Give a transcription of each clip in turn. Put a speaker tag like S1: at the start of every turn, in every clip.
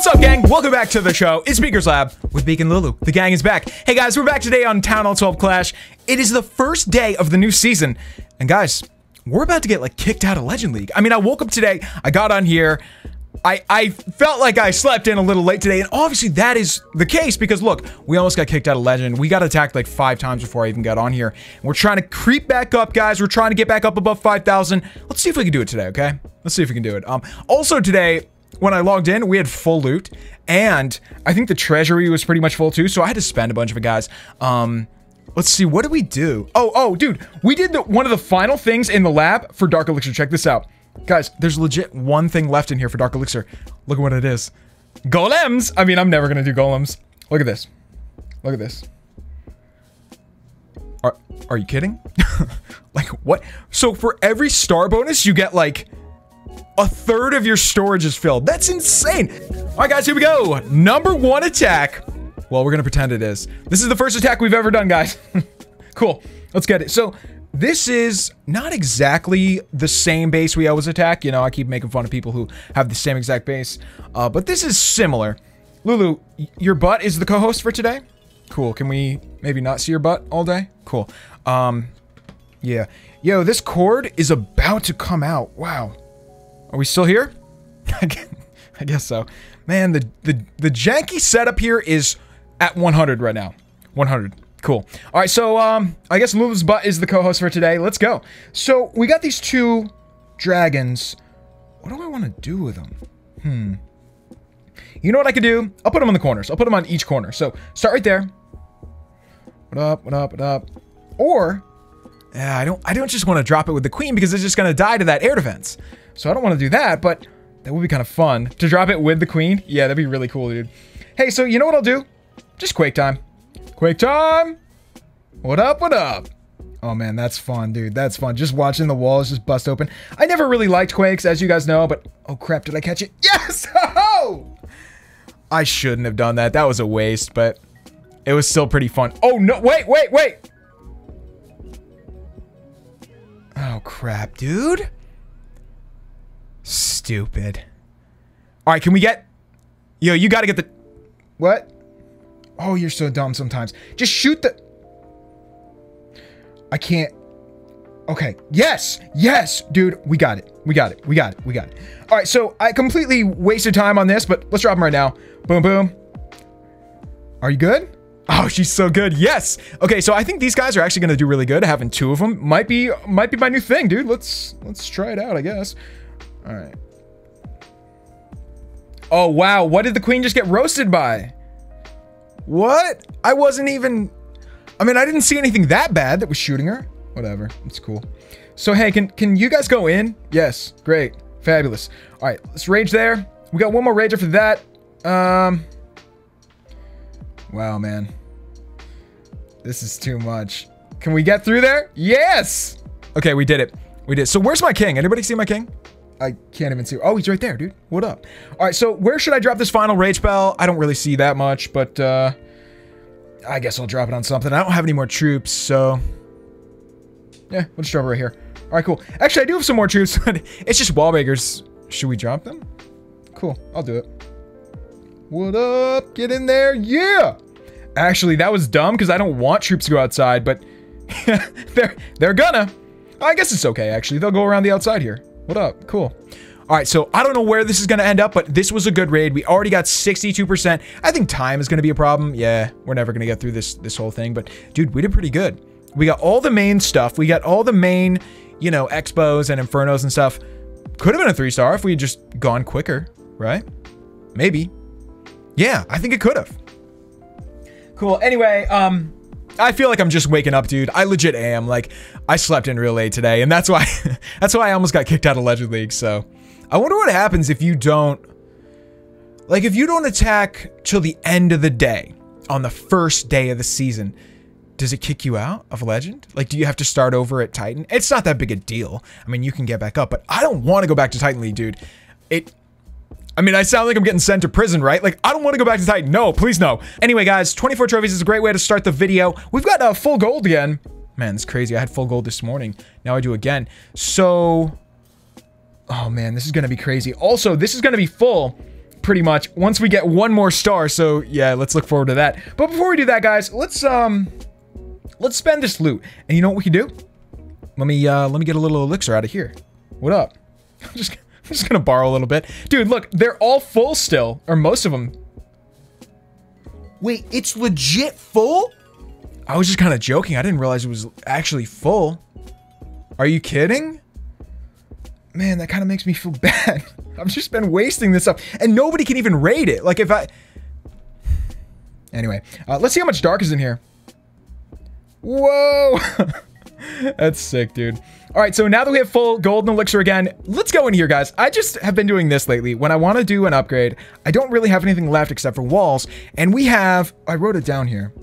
S1: What's up, gang? Welcome back to the show. It's Beaker's Lab with Beaker and Lulu. The gang is back. Hey guys, we're back today on Town Hall 12 Clash. It is the first day of the new season. And guys, we're about to get like kicked out of Legend League. I mean, I woke up today, I got on here, I felt like I slept in a little late today, and obviously that is the case because look, we almost got kicked out of Legend. We got attacked like 5 times before I even got on here. And we're trying to creep back up, guys. We're trying to get back up above 5,000. Let's see if we can do it today, okay? Let's see if we can do it. Also today, when I logged in, we had full loot, and I think the treasury was pretty much full too, so I had to spend a bunch of it, guys. Let's see, what did we do? Oh, dude, we did one of the final things in the lab for Dark Elixir. Check this out. Guys, there's legit one thing left in here for Dark Elixir. Look at what it is. Golems! I mean, I'm never gonna do golems. Look at this. Look at this. Are you kidding? Like, what? So for every star bonus, you get like a third of your storage is filled. That's insane. All right, guys, here we go. Number 1 attack. Well, we're gonna pretend it is. This is the first attack we've ever done, guys. Cool. Let's get it. So this is not exactly the same base we always attack. You know, I keep making fun of people who have the same exact base. But this is similar. Lulu, your butt is the co-host for today? Cool. Can we maybe not see your butt all day? Cool. Yeah. Yo, this cord is about to come out. Wow. Are we still here? I guess so. Man, the janky setup here is at 100 right now. 100. Cool. All right, so I guess Lulu's butt is the co-host for today. Let's go. So we got these 2 dragons. What do I want to do with them? You know what I could do? I'll put them on the corners. I'll put them on each corner. So start right there. What up? What up? What up? Or yeah, I don't just want to drop it with the queen because it's just gonna die to that air defense. So I don't want to do that, but that would be kind of fun to drop it with the queen. Yeah, that'd be really cool, dude. Hey, so you know what I'll do? Just Quake time. Quake time! What up, what up? Oh man, that's fun, dude. That's fun. Just watching the walls just bust open. I never really liked Quakes, as you guys know, but... Oh crap, did I catch it? Yes! Oh! I shouldn't have done that. That was a waste, but... It was still pretty fun. Oh no, wait! Oh crap, dude. Stupid. Alright, can we get... Yo, you gotta get the... What? Oh, you're so dumb sometimes. Just shoot the... I can't... Okay. Yes! Yes! Dude, we got it. We got it. We got it. We got it. Alright, so I completely wasted time on this, but let's drop him right now. Boom, boom. Are you good? Oh, she's so good. Yes! Okay, so I think these guys are actually gonna do really good. Having 2 of them might be my new thing, dude. Let's try it out, I guess. Alright. Oh, wow. What did the queen just get roasted by? What? I wasn't even... I mean, I didn't see anything that bad that was shooting her. Whatever. It's cool. So, hey, can you guys go in? Yes. Great. Fabulous. All right. Let's rage there. We got one more rage after that. Wow, man. This is too much. Can we get through there? Yes! Okay, we did it. We did. So, where's my king? Anybody see my king? I can't even see. Oh, he's right there, dude. What up? All right, so where should I drop this final rage spell? I don't really see that much, but I guess I'll drop it on something. I don't have any more troops, so yeah, we'll just drop it right here. All right, cool. Actually, I do have some more troops, but it's just wall breakers. Should we drop them? Cool, I'll do it. What up? Get in there. Yeah! Actually, that was dumb because I don't want troops to go outside, but they're gonna. I guess it's okay, actually. They'll go around the outside here. What up? Cool. All right, so I don't know where this is going to end up, but this was a good raid. We already got 62%. I think time is going to be a problem. Yeah, we're never going to get through this whole thing, but dude, we did pretty good. We got all the main stuff. We got all the main, you know, expos and infernos and stuff. Could have been a 3-star if we had just gone quicker, right? Maybe. Yeah, I think it could have. Cool. Anyway, I feel like I'm just waking up, dude. I legit am. Like, I slept in real late today, and that's why I almost got kicked out of Legend League, so... I wonder what happens if you don't... Like, if you don't attack till the end of the day, on the first day of the season, does it kick you out of Legend? Like, do you have to start over at Titan? It's not that big a deal. I mean, you can get back up, but I don't want to go back to Titan League, dude. I mean, I sound like I'm getting sent to prison, right? Like, I don't want to go back to Titan. No, please no. Anyway, guys, 24 trophies is a great way to start the video. We've got full gold again. Man, it's crazy. I had full gold this morning. Now I do again. So... Oh, man, this is going to be crazy. Also, this is going to be full pretty much once we get one more star. So yeah, let's look forward to that. But before we do that, guys, let's spend this loot. And you know what we can do? Let me get a little elixir out of here. What up? I'm just gonna borrow a little bit. Dude, look, they're all full still, or most of them. Wait, it's legit full? I was just kind of joking. I didn't realize it was actually full. Are you kidding? Man, that kind of makes me feel bad. I've just been wasting this stuff, and nobody can even raid it. Like if I... Anyway, let's see how much dark is in here. Whoa! That's sick, dude. All right, so now that we have full golden elixir again, let's go in here, guys. I just have been doing this lately. When I want to do an upgrade, I don't really have anything left except for walls, and we have... I wrote it down here.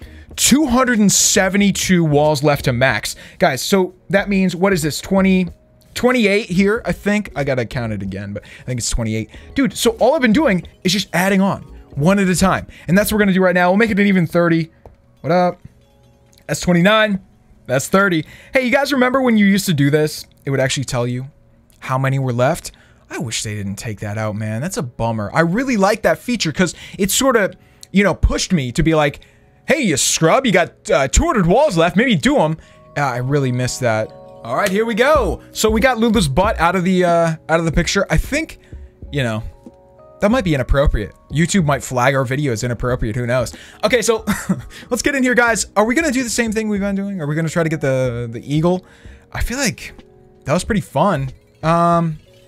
S1: 272 walls left to max. Guys, so that means, what is this, 28 here, I think. I gotta count it again, but I think it's 28. Dude, so all I've been doing is just adding on, one at a time. And that's what we're gonna do right now. We'll make it an even 30. What up? That's 29. That's 30. Hey, you guys remember when you used to do this? It would actually tell you how many were left. I wish they didn't take that out, man. That's a bummer. I really like that feature because it sort of, you know, pushed me to be like, hey, you scrub, you got 200 walls left, maybe do them. I really missed that. All right, here we go. So we got Lulu's butt out of the picture. I think, you know, that might be inappropriate. YouTube might flag our video as inappropriate, who knows? Okay, so let's get in here, guys. Are we gonna do the same thing we've been doing? Are we gonna try to get the eagle? I feel like that was pretty fun. Where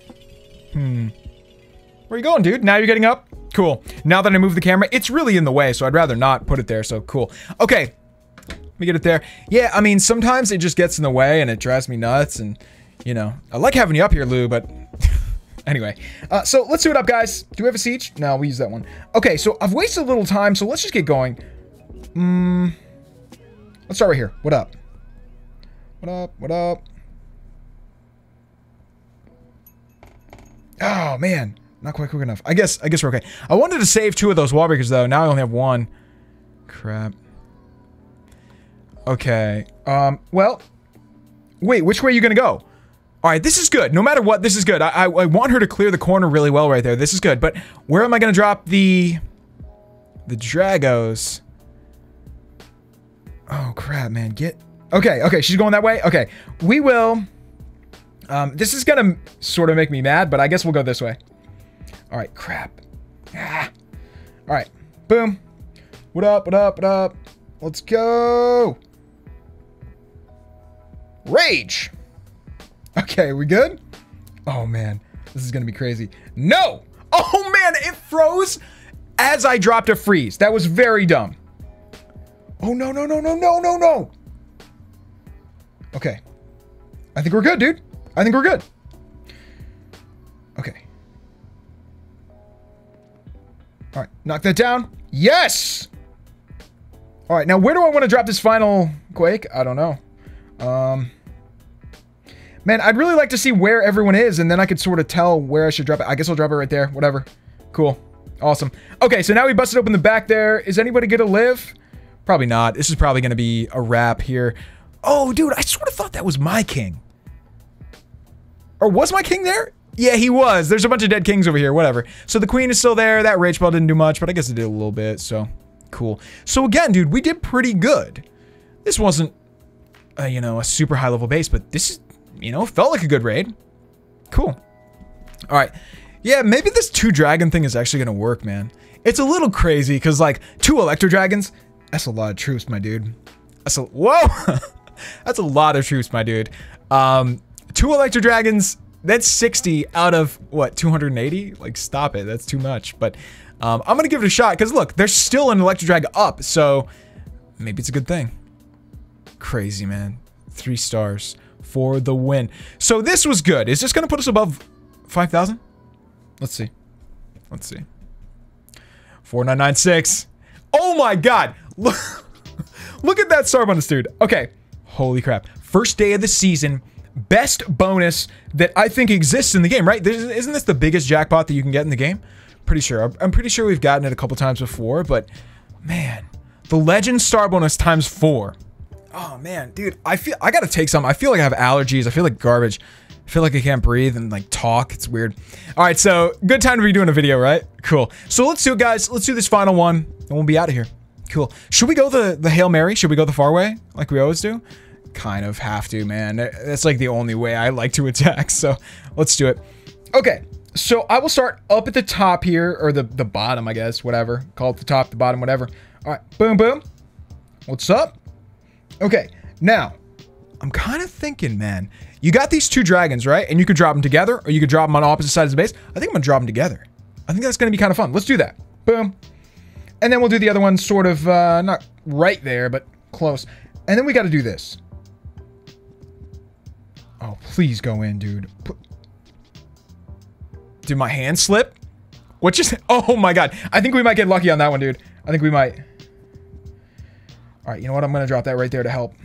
S1: are you going, dude? Now you're getting up? Cool. Now that I move the camera, it's really in the way, so I'd rather not put it there, so cool. Okay. Let me get it there. Yeah, I mean, sometimes it just gets in the way and it drives me nuts and, you know, I like having you up here, Lou, but anyway. So let's do it up, guys. Do we have a siege? No, we use that one. Okay, so I've wasted a little time, so let's just get going. Let's start right here. What up? What up? What up? Oh, man. Not quite quick enough. I guess we're okay. I wanted to save 2 of those wall breakers, though. Now I only have 1. Crap. Okay. Well. Wait, which way are you gonna go? Alright, this is good. No matter what, this is good. I want her to clear the corner really well right there. This is good. But where am I gonna drop the Dragos? Oh, crap, man. Okay, she's going that way? Okay. We will... this is gonna sort of make me mad, but I guess we'll go this way. Alright, crap. Ah. Alright, boom. What up, what up, what up? Let's go! Rage! Okay, we good? Oh, man. This is gonna be crazy. No! Oh, man, it froze as I dropped a freeze. That was very dumb. Oh, no, no, no, no, no, no, no! Okay. I think we're good, dude. I think we're good. Okay. Alright, knock that down. Yes! Alright, now where do I want to drop this final quake? I don't know. Man, I'd really like to see where everyone is, and then I could sort of tell where I should drop it. I guess I'll drop it right there. Whatever. Cool. Awesome. Okay, so now we busted open the back there. Is anybody gonna live? Probably not. This is probably gonna be a wrap here. Oh, dude, I sort of thought that was my king. Or was my king there? Yeah, he was. There's a bunch of dead kings over here. Whatever. So the queen is still there. That rage spell didn't do much, but I guess it did a little bit, so cool. So again, dude, we did pretty good. This wasn't, you know, a super high level base, but this is, you know, felt like a good raid. Cool. All right. Yeah, maybe this 2 dragon thing is actually going to work, man. It's a little crazy because, like, 2 electro dragons, that's a lot of troops, my dude. That's a, whoa! That's a lot of troops, my dude. 2 electro dragons, that's 60 out of, what, 280? Like, stop it. That's too much. But I'm going to give it a shot because, look, there's still an electro drag up, so maybe it's a good thing. Crazy, man. 3 stars for the win. So this was good. Is this going to put us above 5,000? Let's see. Let's see. 4996. Oh my god. Look, look at that star bonus, dude. Okay. Holy crap. First day of the season. Best bonus that I think exists in the game, right? Isn't this the biggest jackpot that you can get in the game? Pretty sure. I'm pretty sure we've gotten it a couple times before, but man, the legend star bonus times 4. Oh man, dude, I gotta take some. I feel like I have allergies. I feel like garbage. I feel like I can't breathe and like talk. It's weird. All right, so good time to be doing a video, right? Cool. So let's do it, guys. Let's do this final one, and we'll be out of here. Cool. Should we go the Hail Mary? Should we go the far way, like we always do? Kind of have to, man. That's like the only way I like to attack, so let's do it. Okay, so I will start up at the top here, or the bottom, I guess, whatever. Call it the top, the bottom, whatever. All right, boom, boom. What's up? Okay, now, I'm kind of thinking, man. You got these two dragons, right? And you could drop them together, or you could drop them on opposite sides of the base. I think I'm gonna drop them together. I think that's gonna be kind of fun. Let's do that. Boom. And then we'll do the other one sort of, not right there, but close. And then we gotta do this. Oh, please go in, dude. Did my hand slip? What just... Oh my god. I think we might get lucky on that one, dude. I think we might. Alright, you know what? I'm gonna drop that right there to help.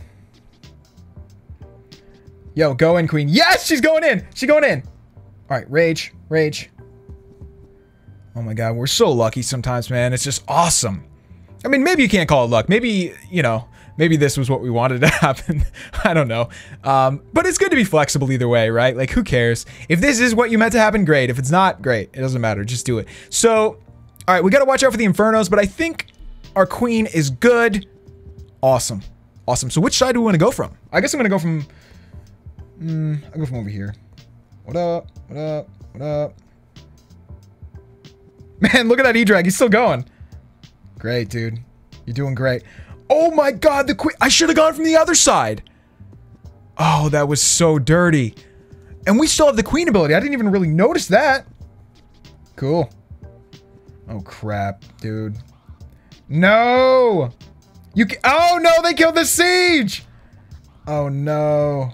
S1: Yo, go in, queen. Yes, she's going in. She's going in. All right, rage, rage. Oh my god, we're so lucky sometimes, man. It's just awesome. I mean, maybe you can't call it luck. Maybe, you know, maybe this was what we wanted to happen. I don't know. But it's good to be flexible either way, right? Like, who cares? If this is what you meant to happen, great. If it's not, great. It doesn't matter. Just do it. So, all right, we got to watch out for the Infernos, but I think our queen is good. Awesome. Awesome. So which side do we want to go from? I guess I'm going to go from... I'll go from over here. What up? What up? What up? Man, look at that E-Drag. He's still going. Great, dude. You're doing great. Oh my god, the queen. I should have gone from the other side. Oh, that was so dirty. And we still have the queen ability. I didn't even really notice that. Cool. Oh, crap, dude. No! You can— oh, no, they killed the siege! Oh, no.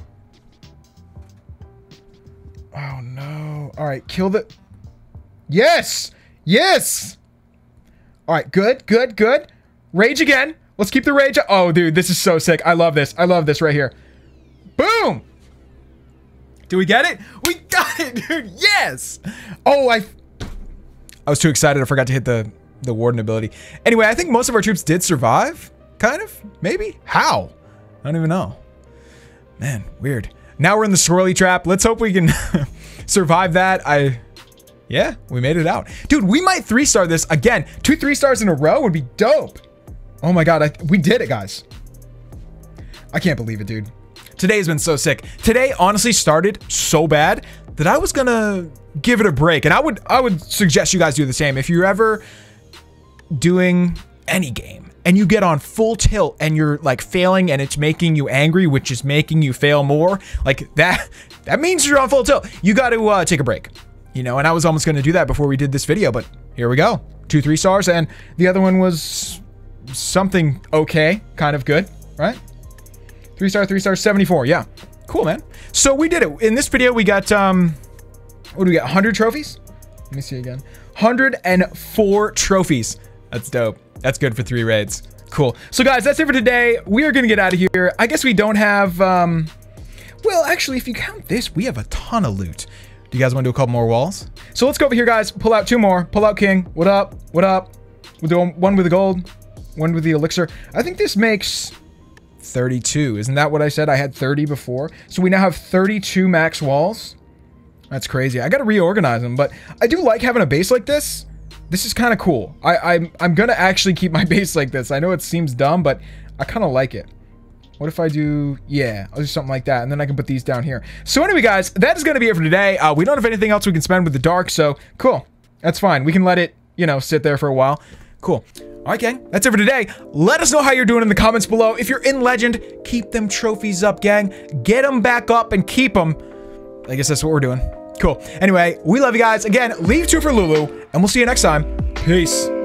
S1: Oh, no. All right, kill the... Yes! Yes! All right, good, good, good. Rage again. Let's keep the rage. Oh, dude, this is so sick. I love this. I love this right here. Boom! Do we get it? We got it, dude. Yes! Oh, I was too excited. I forgot to hit the warden ability. Anyway, I think most of our troops did survive. Kind of? Maybe? How? I don't even know. Man, weird. Now we're in the swirly trap. Let's hope we can survive that. Yeah, we made it out. Dude, we might 3-star this again. 2 3-stars in a row would be dope. Oh my god, we did it, guys. I can't believe it, dude. Today's been so sick. Today honestly started so bad that I was gonna give it a break. And I would suggest you guys do the same. If you're ever doing any game and you get on full tilt and you're like failing and it's making you angry, which is making you fail more, like that means you're on full tilt. You got to take a break, you know. And I was almost going to do that before we did this video, but here we go. 2 3-stars, and the other one was something okay, kind of good, right? 3-star, 3-star, 74. Yeah, cool, man. So we did it. In this video, we got what do we got? 100 trophies. Let me see again. 104 trophies. That's dope. That's good for 3 raids. Cool. So guys, that's it for today. We are gonna get out of here. I guess we don't have well, actually, if you count this, we have a ton of loot. Do you guys want to do a couple more walls? So let's go over here, guys. Pull out 2 more. Pull out king. What up? What up? We'll do one with the gold, one with the elixir. I think this makes 32. Isn't that what I said? I had 30 before. So we now have 32 max walls. That's crazy. I gotta reorganize them, but I do like having a base like this. This is kind of cool. I'm gonna actually keep my base like this. I know it seems dumb, but I kind of like it. What if I do... yeah, I'll do something like that, and then I can put these down here. So anyway, guys, that is gonna be it for today. We don't have anything else we can spend with the dark, so cool. That's fine. We can let it, you know, sit there for a while. Cool. All right, gang. That's it for today. Let us know how you're doing in the comments below. If you're in Legend, keep them trophies up, gang. Get them back up and keep them. I guess that's what we're doing. Cool. Anyway, we love you guys. Again, leave 2 for Lulu, and we'll see you next time. Peace.